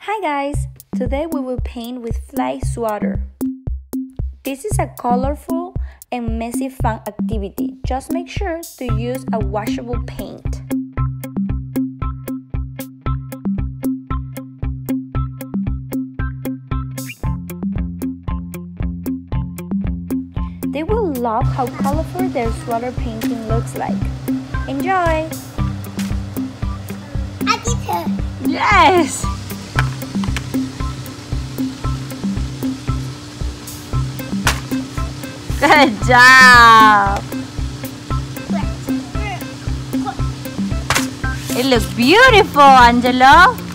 Hi guys! Today we will paint with fly swatter. This is a colorful and messy fun activity. Just make sure to use a washable paint. They will love how colorful their swatter painting looks like. Enjoy! I did her. Yes! Good job! It looks beautiful, Angelo!